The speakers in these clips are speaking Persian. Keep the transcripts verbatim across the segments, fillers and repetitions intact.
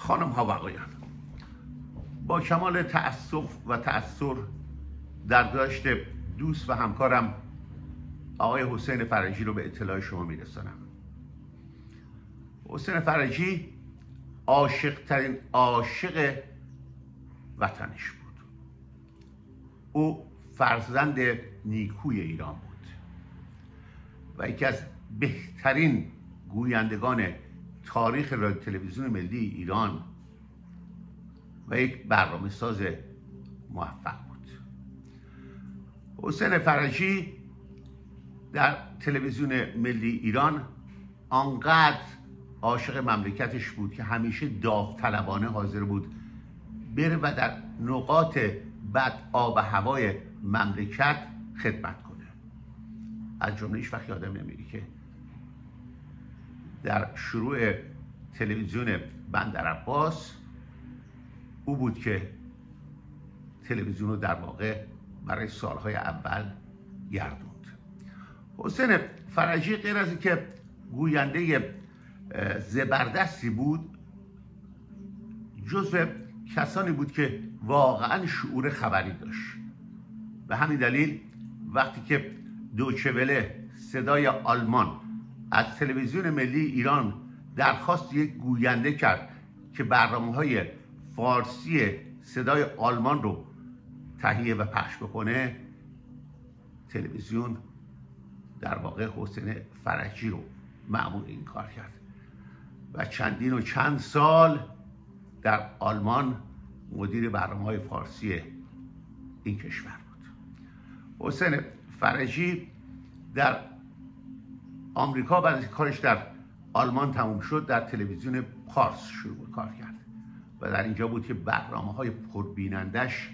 خانم ها و آقایان، با کمال تأسف و تأثر در داشت دوست و همکارم آقای حسین فرجی رو به اطلاع شما میرسانم. حسین فرجی عاشق ترین عاشق وطنش بود. او فرزند نیکوی ایران بود و یکی از بهترین گویندگان تاریخ رادیو تلویزیون ملی ایران و یک برنامه ساز موفق بود. حسین فرجی در تلویزیون ملی ایران آنقدر عاشق مملکتش بود که همیشه داوطلبانه حاضر بود بره و در نقاط بد آب و هوای مملکت خدمت کنه. از جمله هیچ وقت یادم نمیره که در شروع تلویزیون بندرعباس او بود که تلویزیون رو در واقع برای سالهای اول گردوند. حسین فرجی غیر از اینکه گوینده زبردستی بود، جزو کسانی بود که واقعا شعور خبری داشت. به همین دلیل وقتی که دویچه وله صدای آلمان از تلویزیون ملی ایران درخواست یک گوینده کرد که برنامه‌های فارسی صدای آلمان رو تهیه و پخش بکنه، تلویزیون در واقع حسین فرجی رو مأمور این کار کرد و چندین و چند سال در آلمان مدیر برنامه‌های فارسی این کشور بود. حسین فرجی در آمریکا بعد از کارش در آلمان تموم شد، در تلویزیون پارس شروع به کار کرد و در اینجا بود که برنامه‌های پربینندش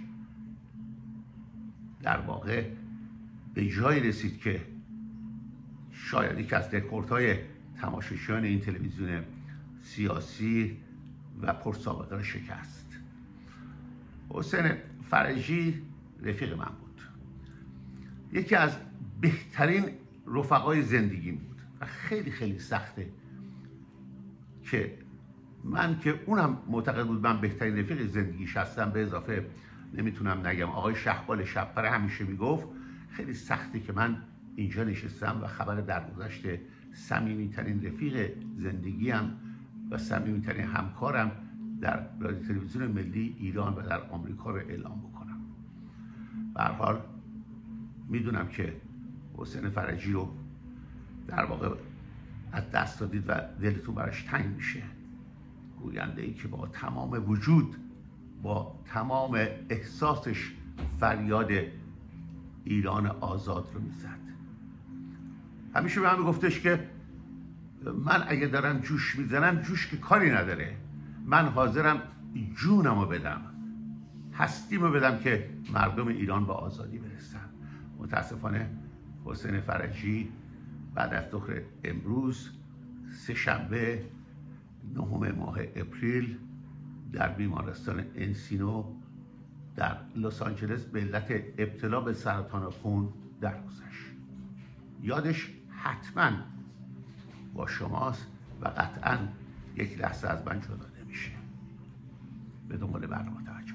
در واقع به جایی رسید که شاید یک از رکوردهای تماشاچیان این تلویزیون سیاسی و پرسابقه را شکست. حسین فرجی رفیق من بود، یکی از بهترین رفقای زندگیم بود و خیلی خیلی سخته که من که اونم معتقد بود من بهترین رفیق زندگیش هستم، به اضافه نمیتونم نگم آقای شهبال شبپره همیشه میگفت خیلی سخته که من اینجا نشستم و خبر درگذشت صمیمیترین رفیق زندگیم و صمیمیترین همکارم در رادیو تلویزیون ملی ایران و در آمریکا رو اعلام بکنم. به هر حال میدونم که حسین فرجی رو در واقع از دست دادید و دلتون براش تنگ میشه. گوینده ای که با تمام وجود، با تمام احساسش فریاد ایران آزاد رو میزد. همیشه به من میگفتش که من اگه دارم جوش میزنم، جوش که کاری نداره، من حاضرم جونمو بدم، هستیمو بدم که مردم ایران به آزادی برسن. متاسفانه حسین فرجی بعد از ظهر امروز سه شنبه نهم ماه اپریل در بیمارستان انسینو در لس آنجلس به علت ابتلا به سرطان خون درگذشت. یادش حتما با شماست و قطعا یک لحظه از من جدا نمیشه. به دنبال برنامه توجه